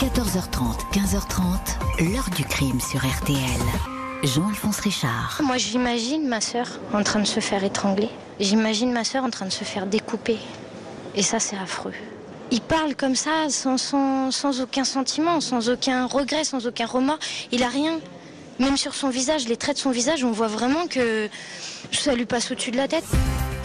14h30, 15h30, l'heure du crime sur RTL. Jean-Alphonse Richard. Moi, j'imagine ma sœur en train de se faire étrangler. J'imagine ma sœur en train de se faire découper. Et ça, c'est affreux. Il parle comme ça, sans aucun sentiment, sans aucun regret, sans aucun remords. Il a rien. Même sur son visage, les traits de son visage, on voit vraiment que ça lui passe au-dessus de la tête.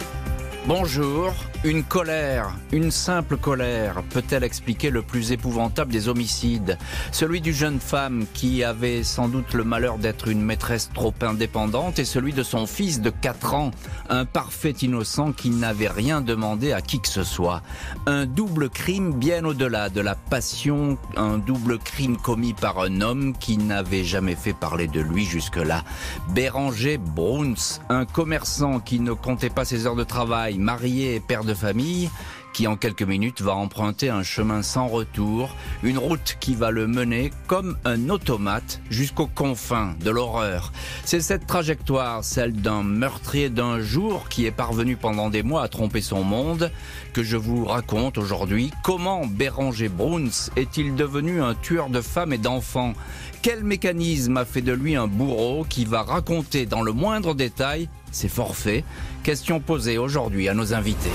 Bonjour, une colère, une simple colère, peut-elle expliquer le plus épouvantable des homicides? Celui d'une jeune femme qui avait sans doute le malheur d'être une maîtresse trop indépendante et celui de son fils de 4 ans, un parfait innocent qui n'avait rien demandé à qui que ce soit. Un double crime bien au-delà de la passion, un double crime commis par un homme qui n'avait jamais fait parler de lui jusque-là. Béranger Bruns, un commerçant qui ne comptait pas ses heures de travail, marié et père de famille, qui en quelques minutes va emprunter un chemin sans retour, une route qui va le mener comme un automate jusqu'aux confins de l'horreur. C'est cette trajectoire, celle d'un meurtrier d'un jour qui est parvenu pendant des mois à tromper son monde, que je vous raconte aujourd'hui. Comment Béranger Bruns est-il devenu un tueur de femmes et d'enfants? Quel mécanisme a fait de lui un bourreau qui va raconter dans le moindre détail ses forfaits? Question posée aujourd'hui à nos invités.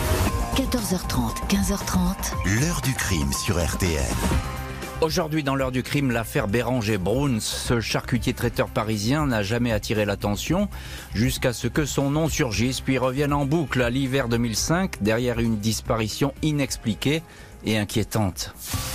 14h30, 15h30, l'heure du crime sur RTL. Aujourd'hui dans l'heure du crime, l'affaire Béranger Bruns. Ce charcutier traiteur parisien n'a jamais attiré l'attention jusqu'à ce que son nom surgisse puis revienne en boucle à l'hiver 2005 derrière une disparition inexpliquée et inquiétante.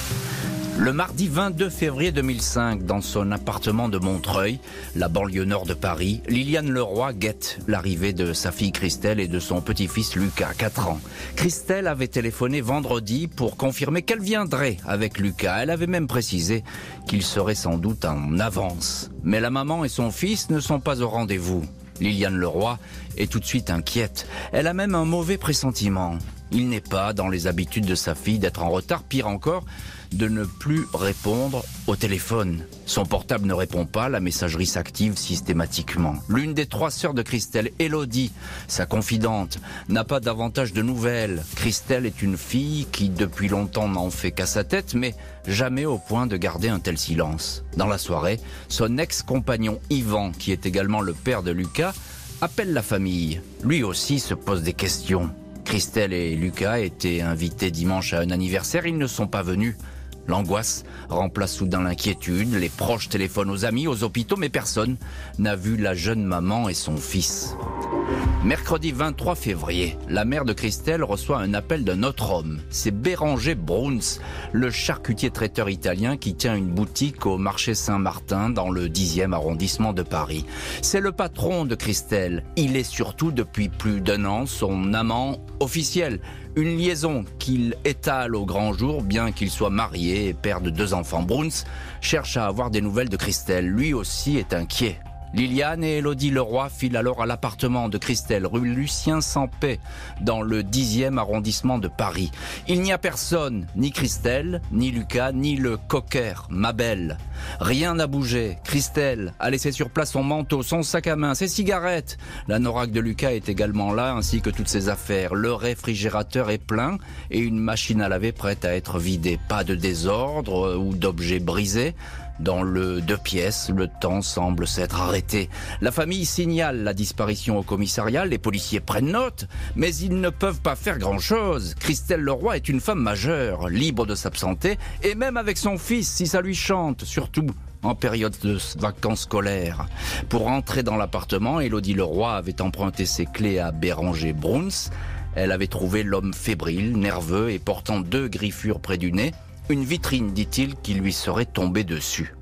Le mardi 22 février 2005, dans son appartement de Montreuil, la banlieue nord de Paris, Liliane Leroy guette l'arrivée de sa fille Christelle et de son petit-fils Lucas, 4 ans. Christelle avait téléphoné vendredi pour confirmer qu'elle viendrait avec Lucas. Elle avait même précisé qu'il serait sans doute en avance. Mais la maman et son fils ne sont pas au rendez-vous. Liliane Leroy est tout de suite inquiète. Elle a même un mauvais pressentiment. Il n'est pas dans les habitudes de sa fille d'être en retard, pire encore, de ne plus répondre au téléphone. Son portable ne répond pas, la messagerie s'active systématiquement. L'une des 3 sœurs de Christelle, Élodie, sa confidente, n'a pas davantage de nouvelles. Christelle est une fille qui depuis longtemps n'en fait qu'à sa tête, mais jamais au point de garder un tel silence. Dans la soirée, son ex-compagnon Yvan, qui est également le père de Lucas, appelle la famille. Lui aussi se pose des questions. Christelle et Lucas étaient invités dimanche à un anniversaire, ils ne sont pas venus. L'angoisse remplace soudain l'inquiétude, les proches téléphonent aux amis, aux hôpitaux, mais personne n'a vu la jeune maman et son fils. Mercredi 23 février, la mère de Christelle reçoit un appel d'un autre homme. C'est Béranger Bruns, le charcutier traiteur italien qui tient une boutique au marché Saint-Martin dans le 10e arrondissement de Paris. C'est le patron de Christelle. Il est surtout depuis plus d'1 an son amant officiel. Une liaison qu'il étale au grand jour, bien qu'il soit marié et père de 2 enfants. Bruns cherche à avoir des nouvelles de Christelle. Lui aussi est inquiet. Liliane et Élodie Leroy filent alors à l'appartement de Christelle, rue Lucien Sampé, dans le 10e arrondissement de Paris. Il n'y a personne, ni Christelle, ni Lucas, ni le cocker, Mabel. Rien n'a bougé. Christelle a laissé sur place son manteau, son sac à main, ses cigarettes. L'anorak de Lucas est également là, ainsi que toutes ses affaires. Le réfrigérateur est plein et une machine à laver prête à être vidée. Pas de désordre ou d'objets brisés. Dans le 2 pièces, le temps semble s'être arrêté. La famille signale la disparition au commissariat, les policiers prennent note, mais ils ne peuvent pas faire grand-chose. Christelle Leroy est une femme majeure, libre de s'absenter, et même avec son fils, si ça lui chante, surtout en période de vacances scolaires. Pour entrer dans l'appartement, Élodie Leroy avait emprunté ses clés à Béranger Bruns. Elle avait trouvé l'homme fébrile, nerveux et portant 2 griffures près du nez. Une vitrine, dit-il, qui lui serait tombée dessus.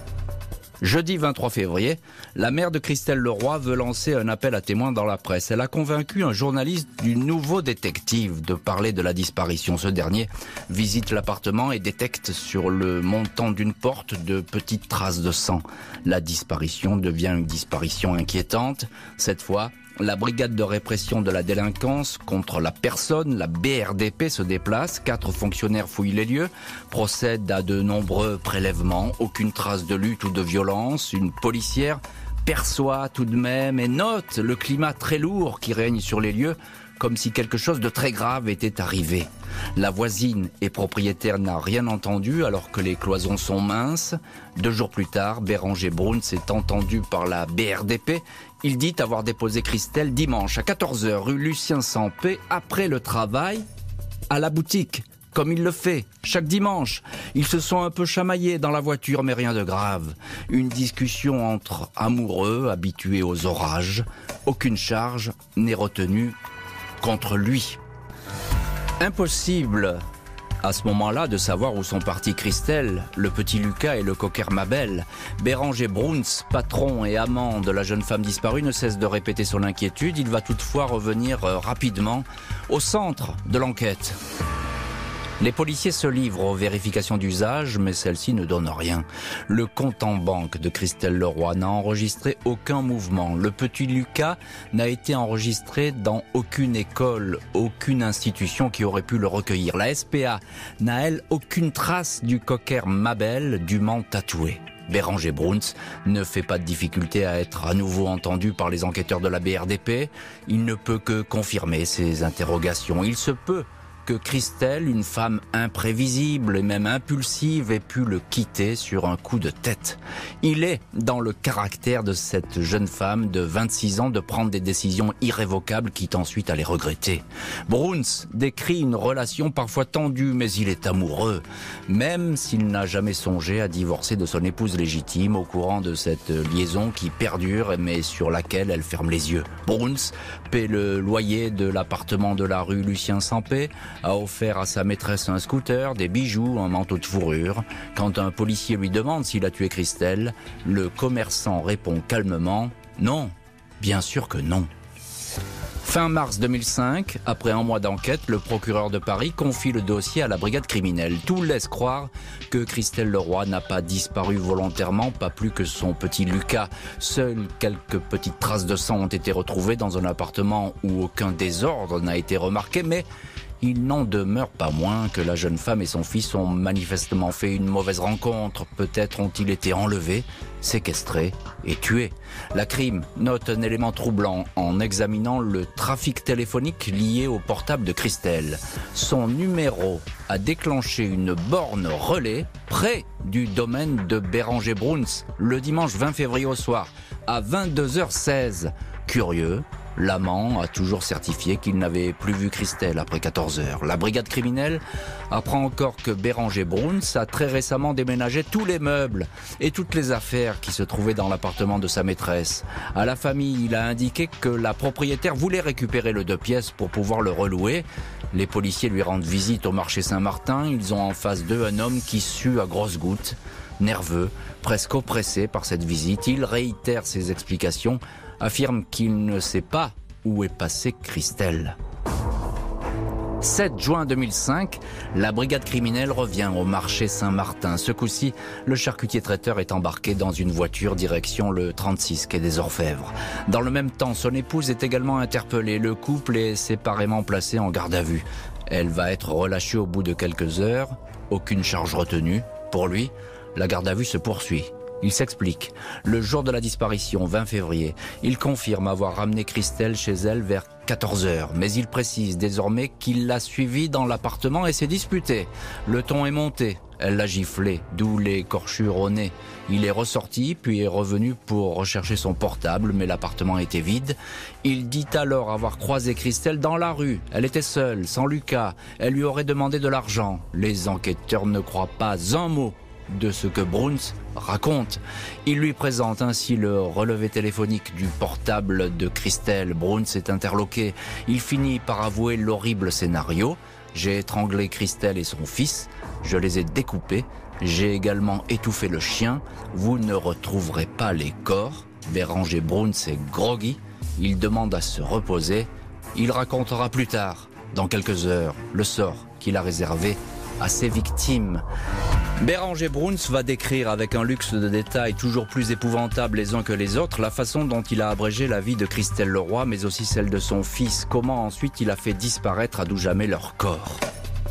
Jeudi 23 février, la mère de Christelle Leroy veut lancer un appel à témoins dans la presse. Elle a convaincu un journaliste du Nouveau Détective de parler de la disparition. Ce dernier visite l'appartement et détecte sur le montant d'une porte de petites traces de sang. La disparition devient une disparition inquiétante. Cette fois, la brigade de répression de la délinquance contre la personne, la BRDP, se déplace. 4 fonctionnaires fouillent les lieux, procèdent à de nombreux prélèvements. Aucune trace de lutte ou de violence. Une policière perçoit tout de même et note le climat très lourd qui règne sur les lieux comme si quelque chose de très grave était arrivé. La voisine et propriétaire n'a rien entendu alors que les cloisons sont minces. 2 jours plus tard, Béranger Bruns est entendu par la BRDP. Il dit avoir déposé Christelle dimanche à 14h rue Lucien Sampé après le travail à la boutique. Comme il le fait chaque dimanche. Ils se sont un peu chamaillés dans la voiture, mais rien de grave. Une discussion entre amoureux, habitués aux orages. Aucune charge n'est retenue contre lui. Impossible, à ce moment-là, de savoir où sont partis Christelle, le petit Lucas et le cocker Mabel. Béranger Bruns, patron et amant de la jeune femme disparue, ne cesse de répéter son inquiétude. Il va toutefois revenir rapidement au centre de l'enquête. Les policiers se livrent aux vérifications d'usage, mais celles-ci ne donnent rien. Le compte en banque de Christelle Leroy n'a enregistré aucun mouvement. Le petit Lucas n'a été enregistré dans aucune école, aucune institution qui aurait pu le recueillir. La SPA n'a, elle, aucune trace du cocker Mabel dûment tatoué. Béranger Bruns ne fait pas de difficulté à être à nouveau entendu par les enquêteurs de la BRDP. Il ne peut que confirmer ses interrogations. Il se peut que Christelle, une femme imprévisible et même impulsive, ait pu le quitter sur un coup de tête. Il est dans le caractère de cette jeune femme de 26 ans de prendre des décisions irrévocables, quitte ensuite à les regretter. Bruns décrit une relation parfois tendue, mais il est amoureux, même s'il n'a jamais songé à divorcer de son épouse légitime au courant de cette liaison qui perdure, mais sur laquelle elle ferme les yeux. Bruns paie le loyer de l'appartement de la rue Lucien Sampé, a offert à sa maîtresse un scooter, des bijoux, un manteau de fourrure. Quand un policier lui demande s'il a tué Christelle, le commerçant répond calmement « Non, bien sûr que non ». Fin mars 2005, après un mois d'enquête, le procureur de Paris confie le dossier à la brigade criminelle. Tout laisse croire que Christelle Leroy n'a pas disparu volontairement, pas plus que son petit Lucas. Seules quelques petites traces de sang ont été retrouvées dans un appartement où aucun désordre n'a été remarqué, mais il n'en demeure pas moins que la jeune femme et son fils ont manifestement fait une mauvaise rencontre. Peut-être ont-ils été enlevés, séquestrés et tués. La crime note un élément troublant en examinant le trafic téléphonique lié au portable de Christelle. Son numéro a déclenché une borne relais près du domaine de Béranger Bruns le dimanche 20 février au soir à 22h16. Curieux, l'amant a toujours certifié qu'il n'avait plus vu Christelle après 14 heures. La brigade criminelle apprend encore que Béranger Bruns a très récemment déménagé tous les meubles et toutes les affaires qui se trouvaient dans l'appartement de sa maîtresse. À la famille, il a indiqué que la propriétaire voulait récupérer le 2 pièces pour pouvoir le relouer. Les policiers lui rendent visite au marché Saint-Martin. Ils ont en face d'eux un homme qui sue à grosses gouttes, nerveux, presque oppressé par cette visite. Il réitère ses explications, affirme qu'il ne sait pas où est passée Christelle. 7 juin 2005, la brigade criminelle revient au marché Saint-Martin. Ce coup-ci, le charcutier traiteur est embarqué dans une voiture direction le 36 quai des Orfèvres. Dans le même temps, son épouse est également interpellée. Le couple est séparément placé en garde à vue. Elle va être relâchée au bout de quelques heures. Aucune charge retenue. Pour lui, la garde à vue se poursuit. Il s'explique. Le jour de la disparition, 20 février, il confirme avoir ramené Christelle chez elle vers 14 heures. Mais il précise désormais qu'il l'a suivie dans l'appartement et s'est disputé. Le ton est monté. Elle l'a giflé, d'où l'écorchure au nez. Il est ressorti, puis est revenu pour rechercher son portable, mais l'appartement était vide. Il dit alors avoir croisé Christelle dans la rue. Elle était seule, sans Lucas. Elle lui aurait demandé de l'argent. Les enquêteurs ne croient pas un mot de ce que Bruns raconte. Il lui présente ainsi le relevé téléphonique du portable de Christelle. Bruns est interloqué. Il finit par avouer l'horrible scénario. J'ai étranglé Christelle et son fils. Je les ai découpés. J'ai également étouffé le chien. Vous ne retrouverez pas les corps. Béranger Bruns est groggy. Il demande à se reposer. Il racontera plus tard, dans quelques heures, le sort qu'il a réservé à ses victimes. Béranger Bruns va décrire avec un luxe de détails toujours plus épouvantables les uns que les autres la façon dont il a abrégé la vie de Christelle Leroy, mais aussi celle de son fils. Comment ensuite il a fait disparaître à tout jamais leur corps.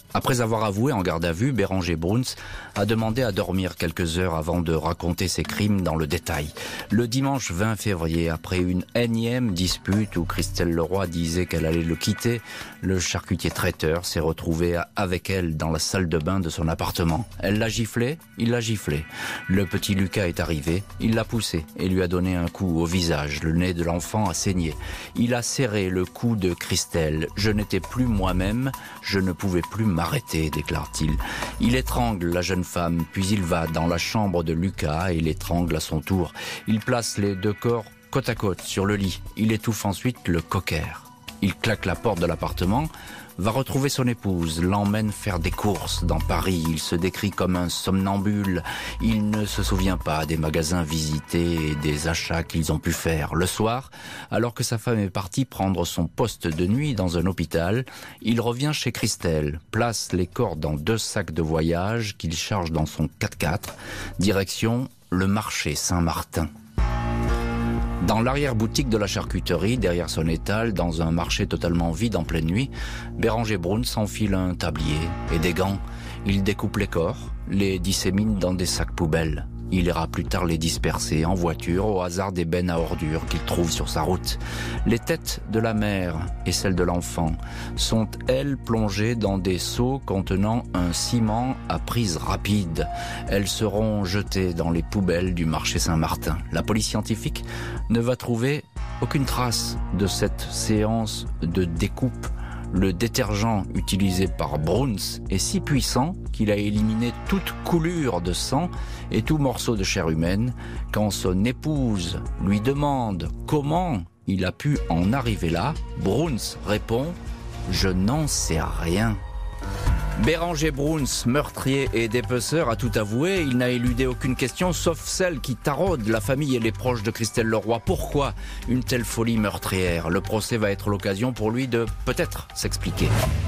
Après avoir avoué en garde à vue, Béranger Bruns a demandé à dormir quelques heures avant de raconter ses crimes dans le détail. Le dimanche 20 février, après une énième dispute où Christelle Leroy disait qu'elle allait le quitter, le charcutier traiteur s'est retrouvé avec elle dans la salle de bain de son appartement. Elle l'a giflé, il l'a giflé. Le petit Lucas est arrivé, il l'a poussé et lui a donné un coup au visage. Le nez de l'enfant a saigné. Il a serré le cou de Christelle. Je n'étais plus moi-même, je ne pouvais plus m'arrêter, déclare-t-il. Il étrangle la jeune femme, puis il va dans la chambre de Lucas et l'étrangle à son tour. Il place les deux corps côte à côte sur le lit. Il étouffe ensuite le cocker. Il claque la porte de l'appartement, va retrouver son épouse, l'emmène faire des courses dans Paris. Il se décrit comme un somnambule. Il ne se souvient pas des magasins visités et des achats qu'ils ont pu faire. Le soir, alors que sa femme est partie prendre son poste de nuit dans un hôpital, il revient chez Christelle, place les corps dans 2 sacs de voyage qu'il charge dans son 4x4, direction le marché Saint-Martin. Dans l'arrière-boutique de la charcuterie, derrière son étal, dans un marché totalement vide en pleine nuit, Béranger Bruns enfile un tablier et des gants. Il découpe les corps, les dissémine dans des sacs poubelles. Il ira plus tard les disperser en voiture au hasard des bennes à ordures qu'il trouve sur sa route. Les têtes de la mère et celles de l'enfant sont, elles, plongées dans des seaux contenant un ciment à prise rapide. Elles seront jetées dans les poubelles du marché Saint-Martin. La police scientifique ne va trouver aucune trace de cette séance de découpe. Le détergent utilisé par Bruns est si puissant qu'il a éliminé toute coulure de sang et tout morceau de chair humaine. Quand son épouse lui demande comment il a pu en arriver là, Bruns répond « Je n'en sais rien ». Béranger Bruns, meurtrier et dépeceur, a tout avoué. Il n'a éludé aucune question, sauf celle qui taraude la famille et les proches de Christelle Leroy. Pourquoi une telle folie meurtrière ? Le procès va être l'occasion pour lui de peut-être s'expliquer.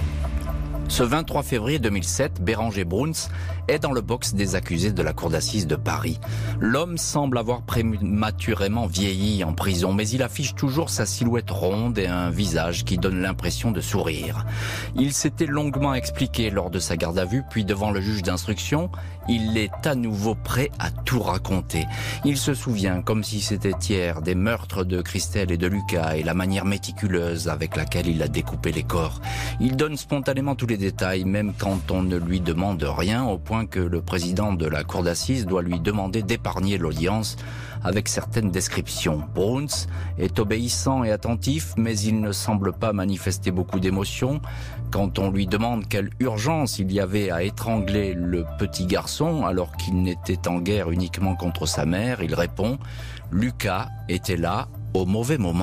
Ce 23 février 2007, Béranger Bruns est dans le box des accusés de la cour d'assises de Paris. L'homme semble avoir prématurément vieilli en prison, mais il affiche toujours sa silhouette ronde et un visage qui donne l'impression de sourire. Il s'était longuement expliqué lors de sa garde à vue, puis devant le juge d'instruction, il est à nouveau prêt à tout raconter. Il se souvient, comme si c'était hier, des meurtres de Christelle et de Lucas et la manière méticuleuse avec laquelle il a découpé les corps. Il donne spontanément tous les détails, même quand on ne lui demande rien, au point que le président de la cour d'assises doit lui demander d'épargner l'audience avec certaines descriptions. Bruns est obéissant et attentif, mais il ne semble pas manifester beaucoup d'émotion. Quand on lui demande quelle urgence il y avait à étrangler le petit garçon alors qu'il n'était en guerre uniquement contre sa mère, il répond « Lucas était là au mauvais moment ».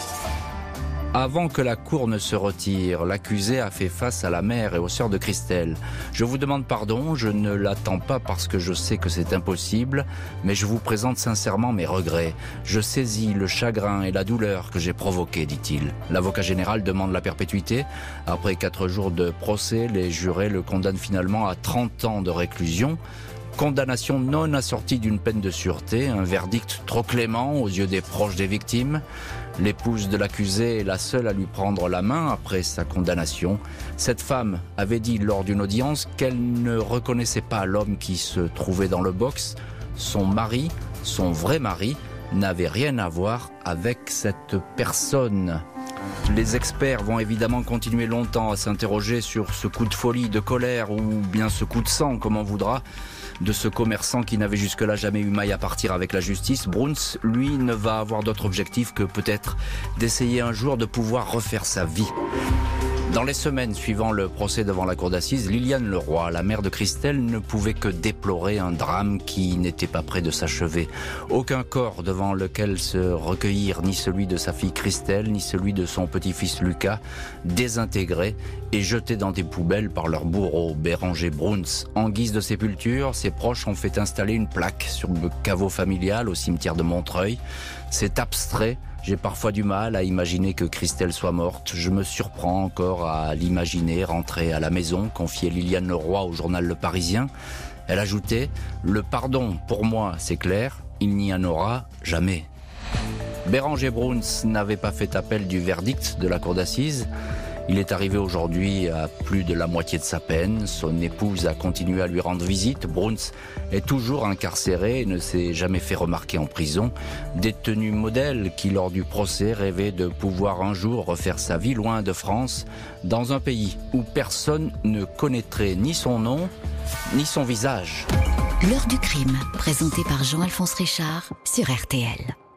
Avant que la cour ne se retire, l'accusé a fait face à la mère et aux sœurs de Christelle. « Je vous demande pardon, je ne l'attends pas parce que je sais que c'est impossible, mais je vous présente sincèrement mes regrets. Je saisis le chagrin et la douleur que j'ai provoqués, dit-il. » L'avocat général demande la perpétuité. Après 4 jours de procès, les jurés le condamnent finalement à 30 ans de réclusion. Condamnation non assortie d'une peine de sûreté, un verdict trop clément aux yeux des proches des victimes. L'épouse de l'accusé est la seule à lui prendre la main après sa condamnation. Cette femme avait dit lors d'une audience qu'elle ne reconnaissait pas l'homme qui se trouvait dans le box. Son mari, son vrai mari, n'avait rien à voir avec cette personne. Les experts vont évidemment continuer longtemps à s'interroger sur ce coup de folie, de colère ou bien ce coup de sang, comme on voudra, de ce commerçant qui n'avait jusque-là jamais eu maille à partir avec la justice. Bruns, lui, ne va avoir d'autre objectif que peut-être d'essayer un jour de pouvoir refaire sa vie. Dans les semaines suivant le procès devant la cour d'assises, Liliane Leroy, la mère de Christelle, ne pouvait que déplorer un drame qui n'était pas près de s'achever. Aucun corps devant lequel se recueillir, ni celui de sa fille Christelle, ni celui de son petit-fils Lucas, désintégrés et jetés dans des poubelles par leur bourreau, Béranger Bruns. En guise de sépulture, ses proches ont fait installer une plaque sur le caveau familial au cimetière de Montreuil. C'est abstrait. J'ai parfois du mal à imaginer que Christelle soit morte. Je me surprends encore à l'imaginer rentrer à la maison, confiait Liliane Leroy au journal Le Parisien. Elle ajoutait « Le pardon, pour moi, c'est clair, il n'y en aura jamais ». Béranger Bruns n'avait pas fait appel du verdict de la cour d'assises. Il est arrivé aujourd'hui à plus de la moitié de sa peine. Son épouse a continué à lui rendre visite. Bruns est toujours incarcéré et ne s'est jamais fait remarquer en prison. Détenu modèle qui, lors du procès, rêvait de pouvoir un jour refaire sa vie loin de France, dans un pays où personne ne connaîtrait ni son nom, ni son visage. L'heure du crime, présenté par Jean-Alphonse Richard sur RTL.